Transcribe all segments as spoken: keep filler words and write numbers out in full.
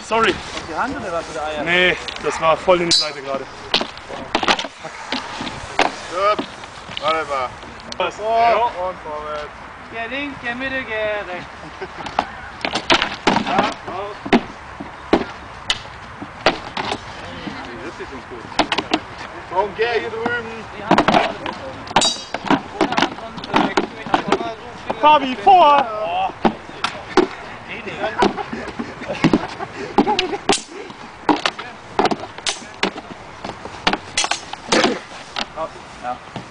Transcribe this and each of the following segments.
sorry. Auf die Hand oder was mit der Eier? Nee, das war voll in die Seite gerade. Stopp. Warte mal. Was? Vor Ja. und vorwärts. Geh links, geh Mitte, geh rechts. Ja, raus. Das ist uns gut. Komm, geh hier drüben. Die Hand ohne Hand, sonst äh, gehst du mich einfach mal so viel. Fabi, vor! Oh. Nee, nee. Oh, ja.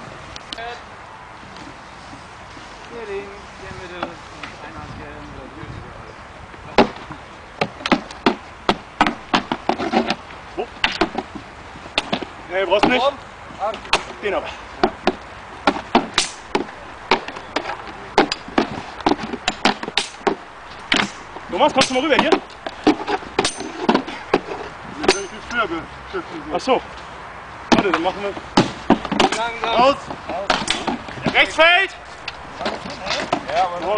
Geh links, geh Mitte, eine Hand, geh Wo? Nee, brauchst du nicht. Den aber. Thomas, kommst du mal rüber hier? Ach so. Warte, dann machen wir. langsam. Raus. Rechtsfeld! Ja, aber Raus.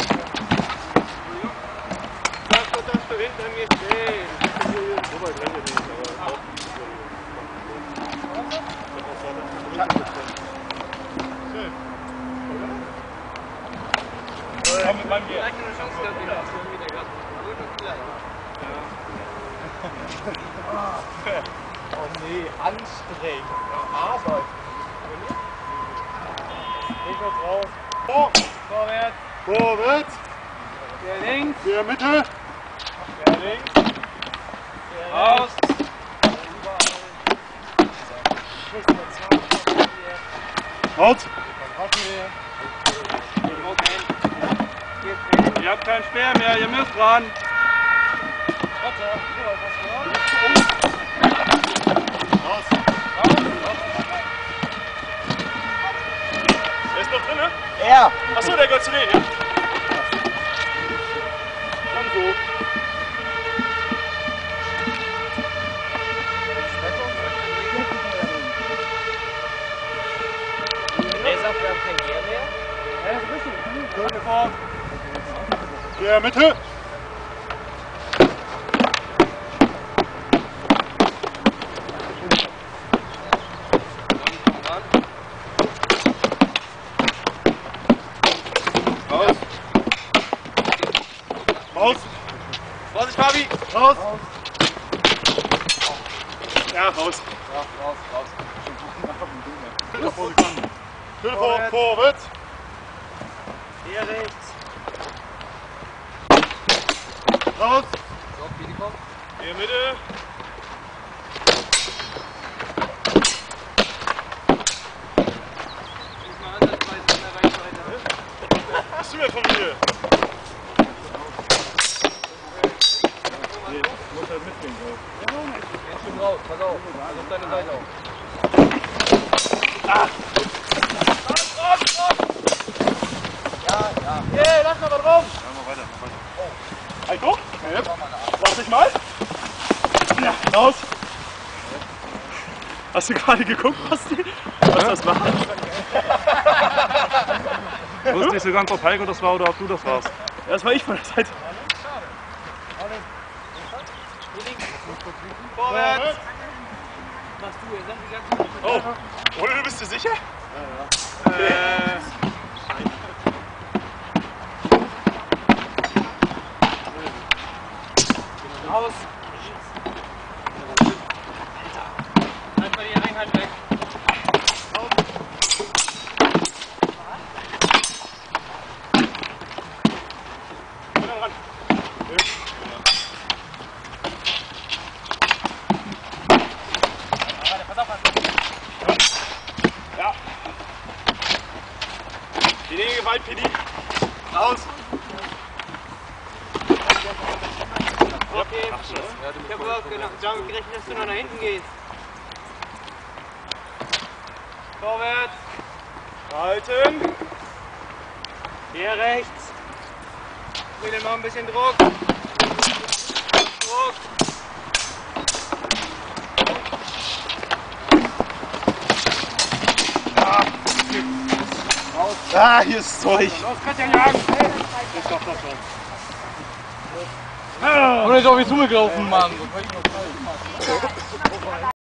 Sag doch, dass du hinter mir stehst. so weit rennt er nicht, aber auch. Komm, wir bleiben hier. Vielleicht eine Chance gehabt, den zu wieder gehabt. Gut und vielleicht. Oh nee, anstrengend. Arbeit. Rückwärts raus. Vor. Vorwärts. Vorwärts. Geh links. Hier Mitte. Geh links. Geh raus. Raus! Ihr habt keinen Speer mehr, ihr müsst ran. Raus. Der ist noch drin, ne? Ja. Achso, der gehört zu denen, ja? Komm so. Der sagt, wir haben kein Gear mehr. Ja, ist richtig. Hier Mitte. Raus! Raus! Vorsicht, Fabi! Raus. Ja, raus. Ja, raus, raus. Schön vor, vorwärts. Hier rechts. Raus. So, wie die kommt. Hier Mitte. Nicht mal ansatzweise in der Reichweite. Bist du mir von mir? Nee, muss halt mitgehen. Jetzt schon raus, pass auf. Also auf deine Seite auf. Ah! Ja, ja. Yeah, lass mal was rum! Ja, mach weiter, mach weiter. Heiko? Ja. Mach dich mal. Ja, raus. Hast du gerade geguckt, Basti? Was das war? Ich wusste nicht so ganz, ob Heiko das war oder ob du das warst. Ja, das war ich von der Seite. Vorwärts. Machst du, ihr seid die ganze Zeit. Oh, oder du bist dir sicher? Ja, ja. Äh. Raus. Halt mal die Einheit weg. Komm dann ran. Pass auf, pass auf. Ja. Weniger Gewalt, Pidi. Raus. Okay. Ich hab überhaupt genau damit gerechnet, dass du noch nach hinten gehst. Vorwärts. Halten. Hier rechts. Wieder noch ein bisschen Druck. Druck. Ah, hier ist Zeug. Los, Katja, jagen! Ich doch, doch schon. Und dann ist auch wie zu mir gelaufen, Mann.